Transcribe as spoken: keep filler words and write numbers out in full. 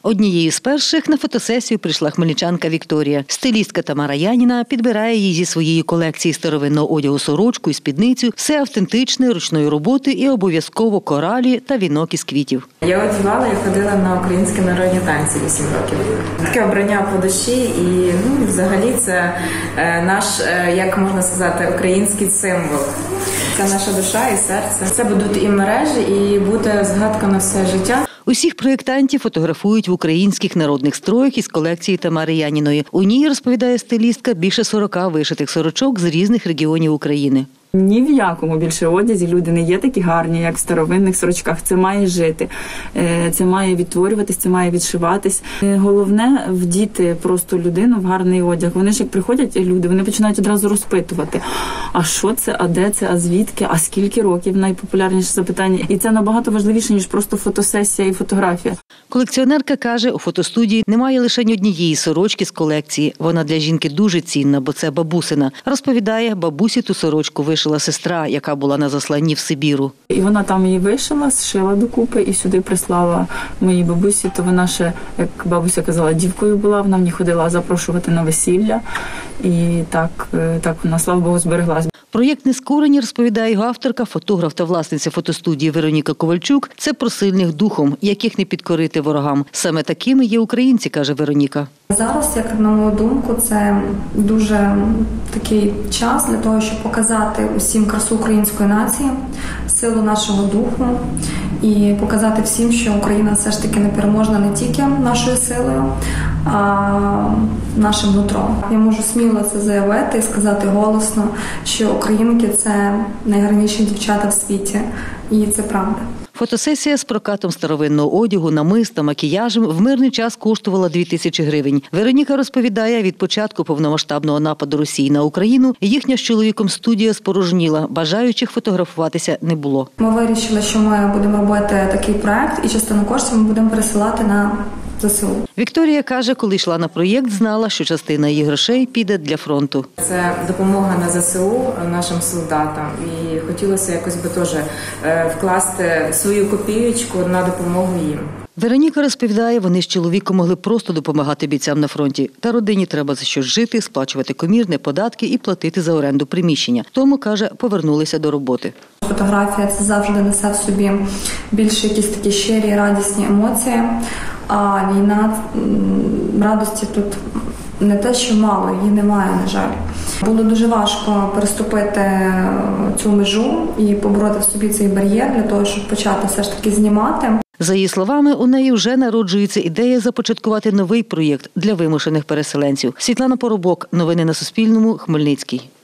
Однією з перших на фотосесію прийшла хмельничанка Вікторія. Стилістка Тамара Яніна підбирає їй зі своєї колекції старовинного одягу сорочку і спідницю, все автентичне, ручної роботи і обов'язково коралі та вінок із квітів. Я одягала, я ходила на українські народні танці вісім років. Таке обрання по душі і ну, взагалі це е, наш, е, як можна сказати, український символ. Це наша душа і серце. Це будуть і мережі, і буде згадка на все життя. Усіх проєктантів фотографують в українських народних строях із колекції Тамари Яніної. У ній, розповідає стилістка, більше сорока вишитих сорочок з різних регіонів України. Ні в якому більше одязі люди не є такі гарні, як в старовинних сорочках. Це має жити, це має відтворюватись, це має відшиватись. Головне – вдіти просто людину в гарний одяг. Вони ж як приходять люди, вони починають одразу розпитувати, а що це, а де це, а звідки, а скільки років – найпопулярніше запитання. І це набагато важливіше, ніж просто фотосесія і фотографія. Колекціонерка каже, у фотостудії немає лише однієї сорочки з колекції. Вона для жінки дуже цінна, бо це бабусина. Розповідає, бабусі ту сорочку вишила сестра, яка була на засланні в Сибіру. І вона там її вишила, зшила докупи і сюди прислала моїй бабусі. То вона ще, як бабуся казала, дівкою була, вона мені ходила запрошувати на весілля. І так, так вона, слава Богу, збереглась. Проєкт «Нескорені», розповідає його авторка, фотограф та власниця фотостудії Вероніка Ковальчук, це про сильних духом, яких не підкорити ворогам. Саме такими є українці, каже Вероніка. Зараз, як на мою думку, це дуже такий час для того, щоб показати усім красу української нації, силу нашого духу і показати всім, що Україна все ж таки непереможна не тільки нашою силою, а нашим нутром. Я можу сміло це заявити і сказати голосно, що українки – це найгарніші дівчата в світі. І це правда. Фотосесія з прокатом старовинного одягу, намист та макіяжем в мирний час коштувала дві тисячі гривень. Вероніка розповідає, від початку повномасштабного нападу Росії на Україну їхня з чоловіком студія спорожніла, бажаючих фотографуватися не було. Ми вирішили, що ми будемо робити такий проект і частину коштів ми будемо пересилати на ЗСУ. Вікторія каже, коли йшла на проєкт, знала, що частина її грошей піде для фронту. Це допомога на ЗСУ нашим солдатам. І хотілося якось би теж вкласти свою копієчку на допомогу їм. Вероніка розповідає, вони з чоловіком могли просто допомагати бійцям на фронті. Та родині треба за щось жити, сплачувати комірне, податки і платити за оренду приміщення. Тому, каже, повернулися до роботи. Фотографія – це завжди несе в собі більше якісь такі щирі, радісні емоції. А війна, радості тут не те, що мало, її немає, на жаль. Було дуже важко переступити цю межу і побороти в собі цей бар'єр для того, щоб почати все ж таки знімати. За її словами, у неї вже народжується ідея започаткувати новий проєкт для вимушених переселенців. Світлана Поробок. Новини на Суспільному. Хмельницький.